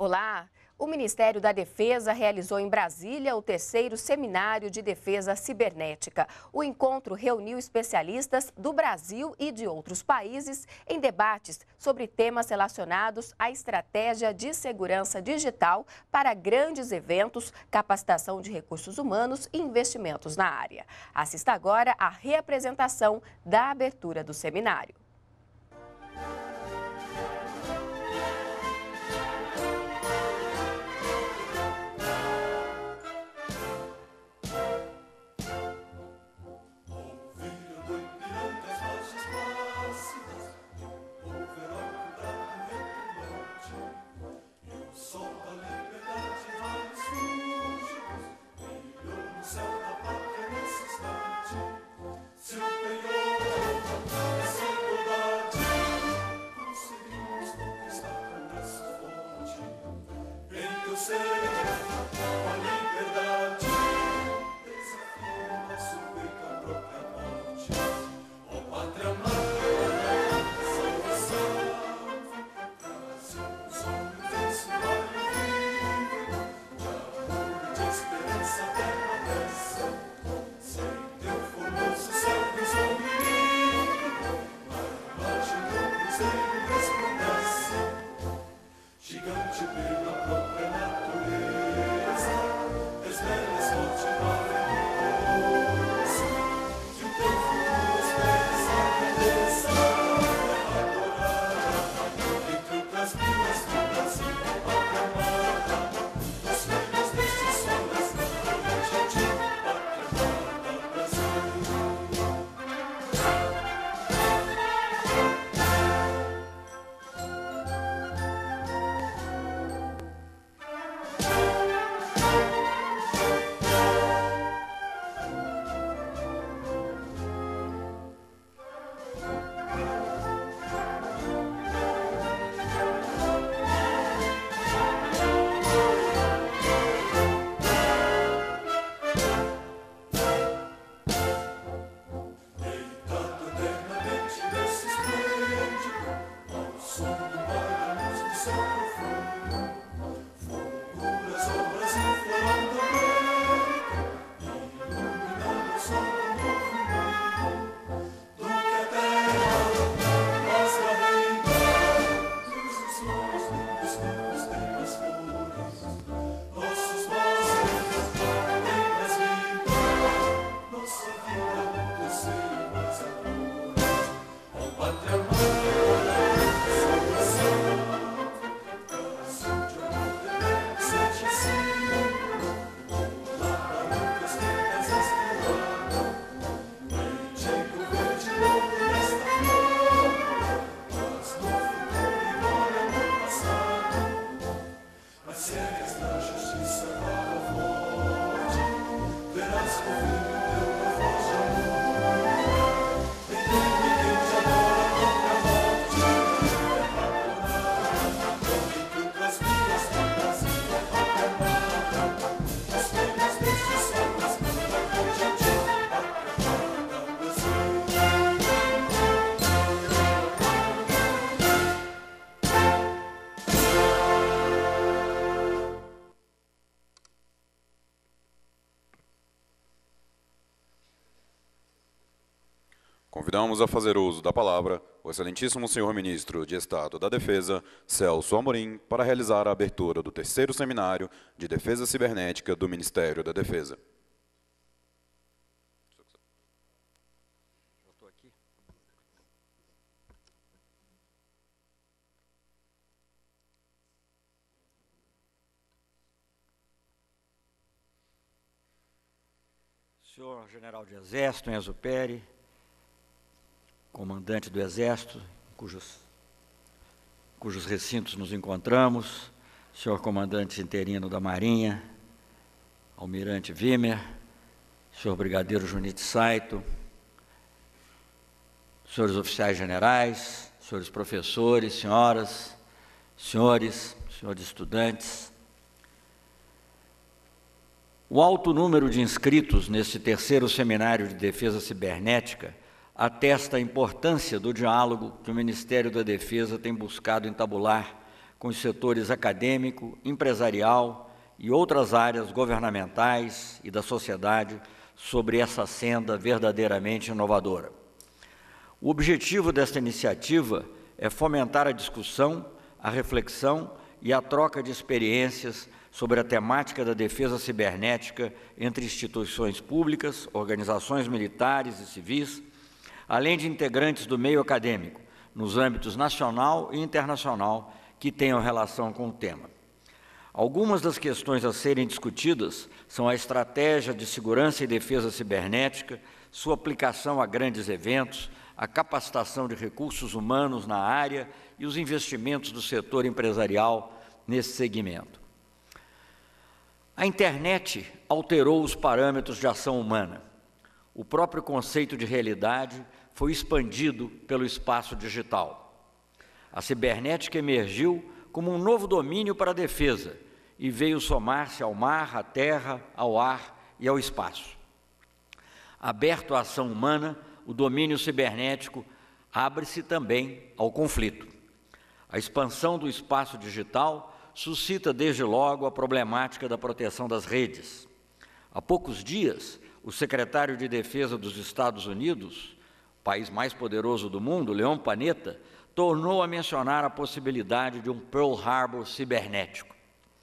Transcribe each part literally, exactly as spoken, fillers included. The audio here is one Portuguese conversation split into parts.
Olá! O Ministério da Defesa realizou em Brasília o terceiro Seminário de Defesa Cibernética. O encontro reuniu especialistas do Brasil e de outros países em debates sobre temas relacionados à estratégia de segurança digital para grandes eventos, capacitação de recursos humanos e investimentos na área. Assista agora à reapresentação da abertura do seminário. Convidamos a fazer uso da palavra o excelentíssimo senhor ministro de Estado da Defesa, Celso Amorim, para realizar a abertura do terceiro Seminário de Defesa Cibernética do Ministério da Defesa. Senhor General de Exército, Enzo Peri, comandante do Exército, cujos, cujos recintos nos encontramos, senhor comandante interino da Marinha, almirante Wimmer, senhor brigadeiro Junite Saito, senhores oficiais generais, senhores professores, senhoras, senhores, senhores estudantes. O alto número de inscritos neste terceiro Seminário de Defesa Cibernética atesta a importância do diálogo que o Ministério da Defesa tem buscado entabular com os setores acadêmico, empresarial e outras áreas governamentais e da sociedade sobre essa senda verdadeiramente inovadora. O objetivo desta iniciativa é fomentar a discussão, a reflexão e a troca de experiências sobre a temática da defesa cibernética entre instituições públicas, organizações militares e civis, além de integrantes do meio acadêmico, nos âmbitos nacional e internacional que tenham relação com o tema. Algumas das questões a serem discutidas são a estratégia de segurança e defesa cibernética, sua aplicação a grandes eventos, a capacitação de recursos humanos na área e os investimentos do setor empresarial nesse segmento. A internet alterou os parâmetros de ação humana. O próprio conceito de realidade foi expandido pelo espaço digital. A cibernética emergiu como um novo domínio para a defesa e veio somar-se ao mar, à terra, ao ar e ao espaço. Aberto à ação humana, o domínio cibernético abre-se também ao conflito. A expansão do espaço digital suscita desde logo a problemática da proteção das redes. Há poucos dias, o secretário de Defesa dos Estados Unidos, o país mais poderoso do mundo, Leon Panetta, tornou a mencionar a possibilidade de um Pearl Harbor cibernético.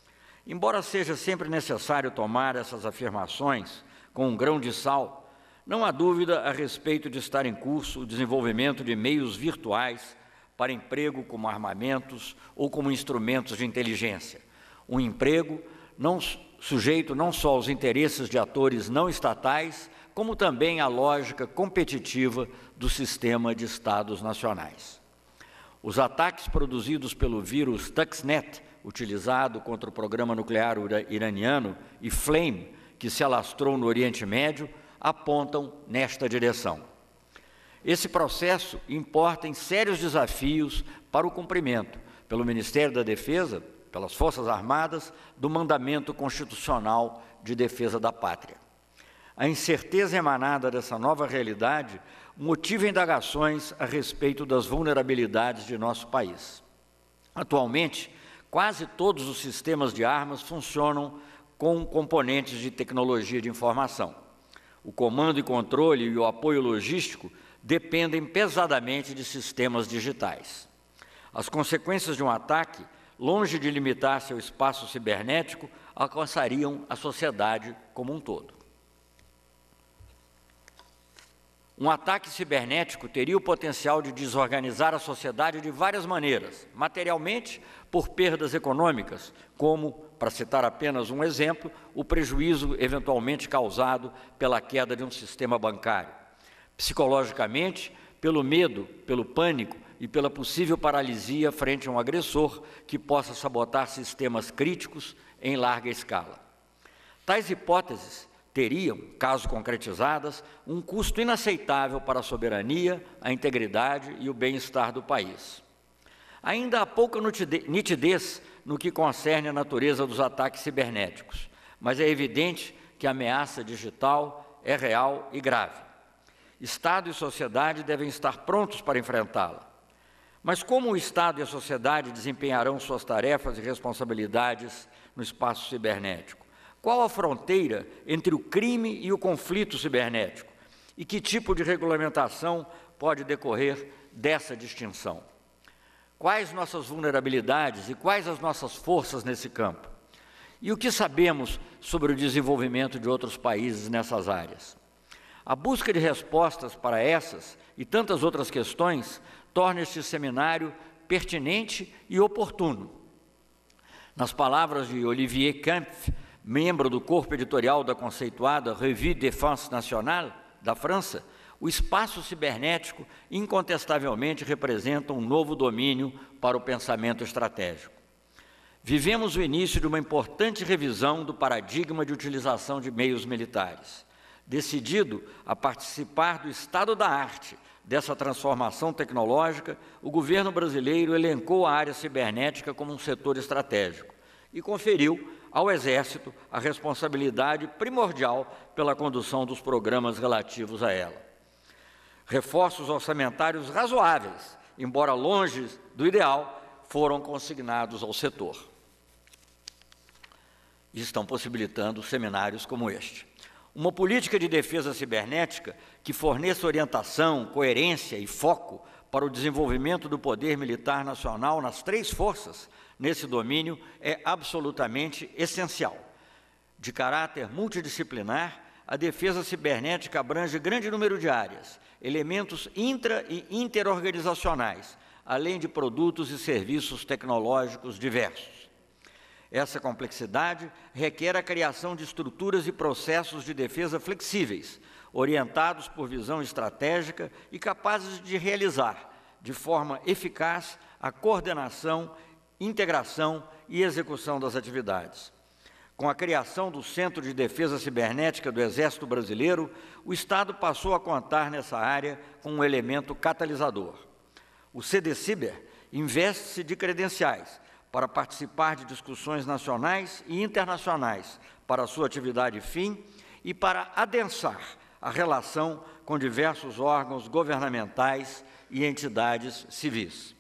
Embora seja sempre necessário tomar essas afirmações com um grão de sal, não há dúvida a respeito de estar em curso o desenvolvimento de meios virtuais para emprego como armamentos ou como instrumentos de inteligência. Um emprego não, sujeito não só aos interesses de atores não estatais, como também à lógica competitiva do sistema de Estados nacionais. Os ataques produzidos pelo vírus Stuxnet, utilizado contra o programa nuclear iraniano, e Flame, que se alastrou no Oriente Médio, apontam nesta direção. Esse processo importa em sérios desafios para o cumprimento, pelo Ministério da Defesa, pelas Forças Armadas, do mandamento constitucional de defesa da pátria. A incerteza emanada dessa nova realidade motiva indagações a respeito das vulnerabilidades de nosso país. Atualmente, quase todos os sistemas de armas funcionam com componentes de tecnologia de informação. O comando e controle e o apoio logístico dependem pesadamente de sistemas digitais. As consequências de um ataque, longe de limitar-se ao espaço cibernético, alcançariam a sociedade como um todo. Um ataque cibernético teria o potencial de desorganizar a sociedade de várias maneiras, materialmente, por perdas econômicas, como, para citar apenas um exemplo, o prejuízo eventualmente causado pela queda de um sistema bancário. Psicologicamente, pelo medo, pelo pânico e pela possível paralisia frente a um agressor que possa sabotar sistemas críticos em larga escala. Tais hipóteses teriam, caso concretizadas, um custo inaceitável para a soberania, a integridade e o bem-estar do país. Ainda há pouca nitidez no que concerne a natureza dos ataques cibernéticos, mas é evidente que a ameaça digital é real e grave. Estado e sociedade devem estar prontos para enfrentá-la. Mas como o Estado e a sociedade desempenharão suas tarefas e responsabilidades no espaço cibernético? Qual a fronteira entre o crime e o conflito cibernético? E que tipo de regulamentação pode decorrer dessa distinção? Quais nossas vulnerabilidades e quais as nossas forças nesse campo? E o que sabemos sobre o desenvolvimento de outros países nessas áreas? A busca de respostas para essas e tantas outras questões torna este seminário pertinente e oportuno. Nas palavras de Olivier Kempf, membro do corpo editorial da conceituada Revue Défense Nationale, da França, o espaço cibernético incontestavelmente representa um novo domínio para o pensamento estratégico. Vivemos o início de uma importante revisão do paradigma de utilização de meios militares. Decidido a participar do estado da arte dessa transformação tecnológica, o governo brasileiro elencou a área cibernética como um setor estratégico e conferiu ao Exército a responsabilidade primordial pela condução dos programas relativos a ela. Reforços orçamentários razoáveis, embora longe do ideal, foram consignados ao setor e estão possibilitando seminários como este. Uma política de defesa cibernética que forneça orientação, coerência e foco para o desenvolvimento do poder militar nacional nas três forças nesse domínio é absolutamente essencial. De caráter multidisciplinar, a defesa cibernética abrange grande número de áreas, elementos intra- e interorganizacionais, além de produtos e serviços tecnológicos diversos. Essa complexidade requer a criação de estruturas e processos de defesa flexíveis, orientados por visão estratégica e capazes de realizar, de forma eficaz, a coordenação, integração e execução das atividades. Com a criação do Centro de Defesa Cibernética do Exército Brasileiro, o Estado passou a contar nessa área com um elemento catalisador. O CDCiber investe-se de credenciais para participar de discussões nacionais e internacionais para a sua atividade fim e para adensar a relação com diversos órgãos governamentais e entidades civis.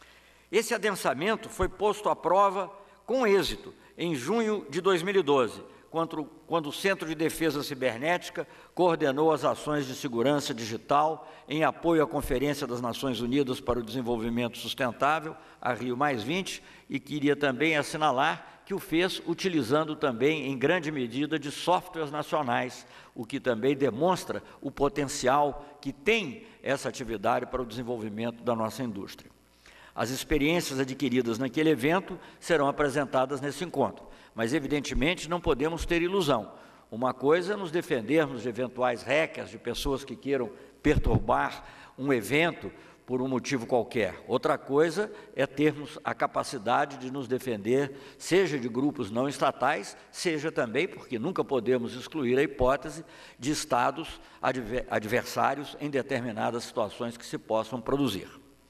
Esse adensamento foi posto à prova com êxito em junho de dois mil e doze, quando, quando o Centro de Defesa Cibernética coordenou as ações de segurança digital em apoio à Conferência das Nações Unidas para o Desenvolvimento Sustentável, a Rio mais vinte, e queria também assinalar que o fez utilizando também, em grande medida, de softwares nacionais, o que também demonstra o potencial que tem essa atividade para o desenvolvimento da nossa indústria. As experiências adquiridas naquele evento serão apresentadas nesse encontro, mas, evidentemente, não podemos ter ilusão. Uma coisa é nos defendermos de eventuais hackers, de pessoas que queiram perturbar um evento por um motivo qualquer. Outra coisa é termos a capacidade de nos defender, seja de grupos não estatais, seja também, porque nunca podemos excluir a hipótese, de estados adversários em determinadas situações que se possam produzir.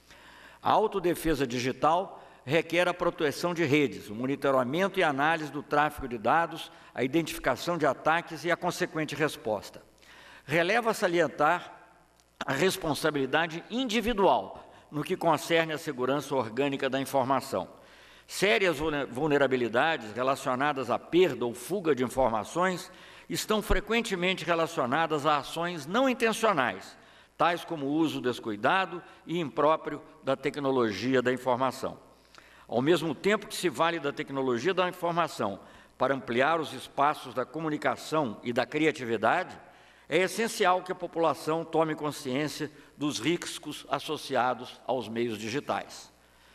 A autodefesa digital requer a proteção de redes, o monitoramento e análise do tráfego de dados, a identificação de ataques e a consequente resposta. Releva salientar a responsabilidade individual no que concerne à segurança orgânica da informação. Sérias vulnerabilidades relacionadas à perda ou fuga de informações estão frequentemente relacionadas a ações não intencionais, tais como o uso descuidado e impróprio da tecnologia da informação. Ao mesmo tempo que se vale da tecnologia da informação para ampliar os espaços da comunicação e da criatividade, é essencial que a população tome consciência dos riscos associados aos meios digitais.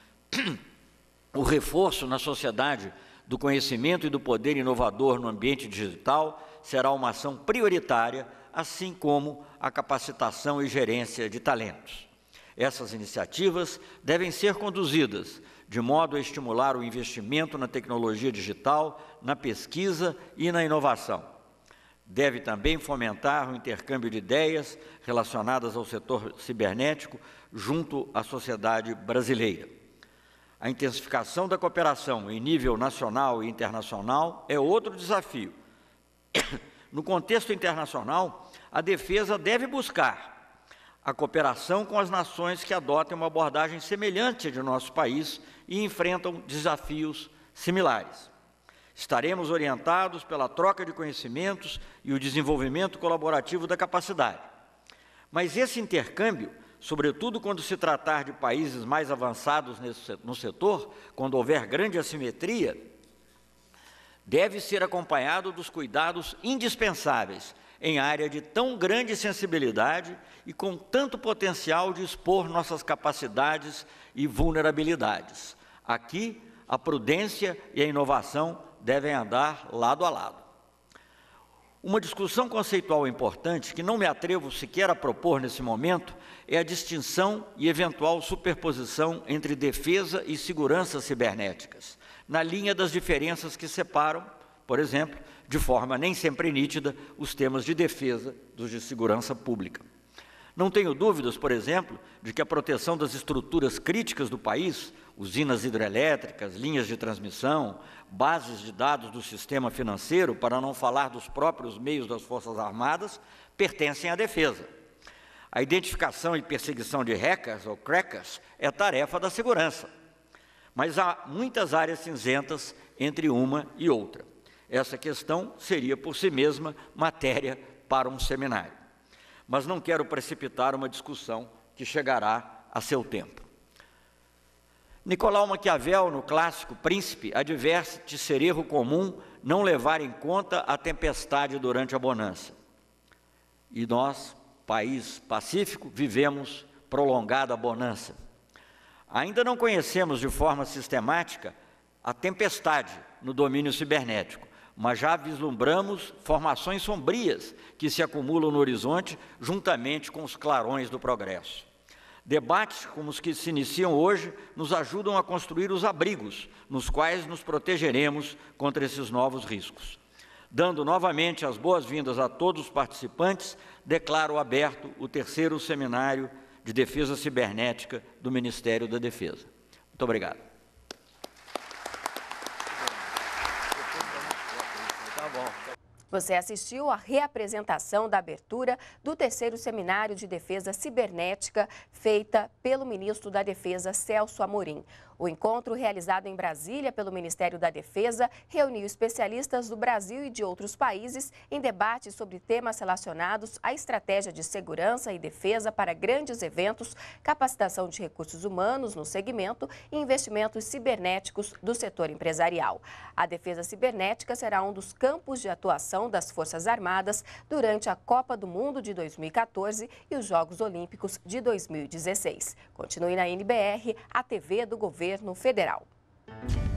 O reforço na sociedade do conhecimento e do poder inovador no ambiente digital será uma ação prioritária, assim como a capacitação e gerência de talentos. Essas iniciativas devem ser conduzidas de modo a estimular o investimento na tecnologia digital, na pesquisa e na inovação. Deve também fomentar o intercâmbio de ideias relacionadas ao setor cibernético junto à sociedade brasileira. A intensificação da cooperação em nível nacional e internacional é outro desafio. No contexto internacional, a defesa deve buscar a cooperação com as nações que adotem uma abordagem semelhante de nosso país e enfrentam desafios similares. Estaremos orientados pela troca de conhecimentos e o desenvolvimento colaborativo da capacidade. Mas esse intercâmbio, sobretudo quando se tratar de países mais avançados nesse, no setor, quando houver grande assimetria, deve ser acompanhado dos cuidados indispensáveis em área de tão grande sensibilidade e com tanto potencial de expor nossas capacidades e vulnerabilidades. Aqui, a prudência e a inovação devem andar lado a lado. Uma discussão conceitual importante, que não me atrevo sequer a propor nesse momento, é a distinção e eventual superposição entre defesa e segurança cibernéticas, na linha das diferenças que separam, por exemplo, de forma nem sempre nítida, os temas de defesa dos de segurança pública. Não tenho dúvidas, por exemplo, de que a proteção das estruturas críticas do país, usinas hidrelétricas, linhas de transmissão, bases de dados do sistema financeiro, para não falar dos próprios meios das Forças Armadas, pertencem à defesa. A identificação e perseguição de hackers ou crackers é tarefa da segurança. mas há muitas áreas cinzentas entre uma e outra. Essa questão seria, por si mesma, matéria para um seminário. Mas não quero precipitar uma discussão que chegará a seu tempo. Nicolau Maquiavel, no clássico Príncipe, adverte ser erro comum não levar em conta a tempestade durante a bonança. E nós, país pacífico, vivemos prolongada bonança. Ainda não conhecemos de forma sistemática a tempestade no domínio cibernético, mas já vislumbramos formações sombrias que se acumulam no horizonte juntamente com os clarões do progresso. Debates como os que se iniciam hoje nos ajudam a construir os abrigos nos quais nos protegeremos contra esses novos riscos. Dando novamente as boas-vindas a todos os participantes, declaro aberto o terceiro seminário de Defesa Cibernética do Ministério da Defesa. Muito obrigado. Você assistiu à reapresentação da abertura do terceiro Seminário de Defesa Cibernética, feita pelo ministro da Defesa, Celso Amorim. O encontro, realizado em Brasília pelo Ministério da Defesa, reuniu especialistas do Brasil e de outros países em debates sobre temas relacionados à estratégia de segurança e defesa para grandes eventos, capacitação de recursos humanos no segmento e investimentos cibernéticos do setor empresarial. A defesa cibernética será um dos campos de atuação das Forças Armadas durante a Copa do Mundo de dois mil e quatorze e os Jogos Olímpicos de dois mil e dezesseis. Continue na N B R, a T V do Governo Federal.